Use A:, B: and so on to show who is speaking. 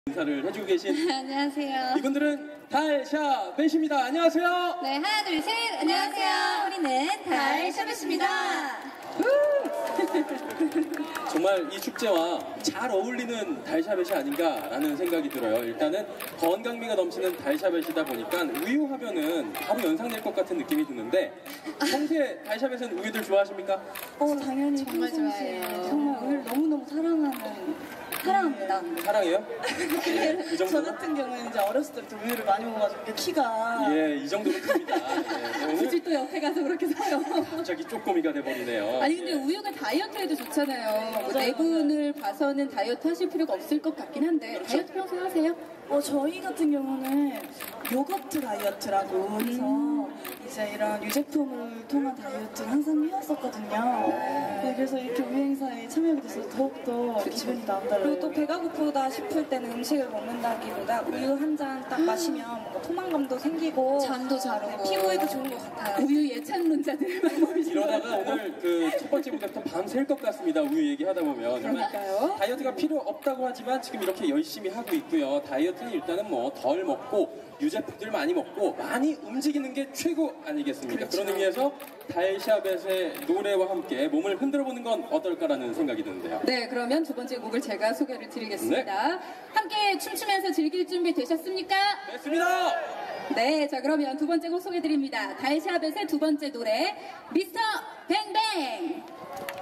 A: 인사를 해주고 계신
B: 안녕하세요.
A: 이분들은 달샤벳입니다. 안녕하세요.
B: 네, 하나, 둘, 셋. 안녕하세요. 우리는 달샤벳입니다.
A: 정말 이 축제와 잘 어울리는 달샤벳이 아닌가라는 생각이 들어요. 일단은 건강미가 넘치는 달샤벳이다 보니까 우유 하면은 바로 연상될 것 같은 느낌이 드는데 평소에 달샤벳은 우유들 좋아하십니까?
B: 당연히 정말 좋아해요. 정말 우유를 너무너무 사랑합니다.
A: 사랑해요? 예, 그
C: 저
A: 정도?
C: 같은 경우는 이제 어렸을 때부터 우유를 많이 먹어가지고 키가
A: 예, 이 정도로 큽니다. 예, 오늘
D: 굳이 또 옆에 가서 그렇게 사요.
A: 갑자기 쪼꼬미가 돼버리네요.
D: 아니 근데
A: 예.
D: 우유가 다이어트에도 좋잖아요. 뭐 내분을 봐서는 다이어트 하실 필요가 없을 것 같긴 한데
A: 그렇죠.
D: 다이어트 평소에 하세요?
C: 저희 같은 경우는 요거트 다이어트라고 해서 이제 이런 유제품을 통한 다이어트를 항상 해왔었거든요. 네, 그래서 이렇게 우유 행사에 참여하게 돼서 더욱더 기분이 남달라요.
E: 그리고 또 배가 고프다 싶을 때는 음식을 먹는다기보다 우유 한 잔 딱 마시면 뭔가 포만감도 생기고
B: 잠도 잘 오고.
E: 피부에도 좋은 것 같아요.
D: 우유 예찬론자들만 모이시는
A: 이러다가 오늘 그 첫 번째 무대부터 밤샐 것 같습니다. 우유 얘기하다 보면. 정말
D: 그러니까요.
A: 다이어트가 필요 없다고 하지만 지금 이렇게 열심히 하고 있고요. 다이어트는 일단은 뭐 덜 먹고 유제품들 많이 먹고 많이 움직이는 게 최고 아니겠습니까? 그런 의미에서 달샤벳의 노래와 함께 몸을 흔들어 보는 건 어떨까라는 생각이 드는데요.
D: 네, 그러면 두 번째 곡을 제가 소개를 드리겠습니다. 함께 춤추면서 즐길 준비 되셨습니까?
A: 됐습니다!
D: 네, 자 그러면 두 번째 곡 소개드립니다. 달샤벳의 두 번째 노래 미스터 뱅뱅.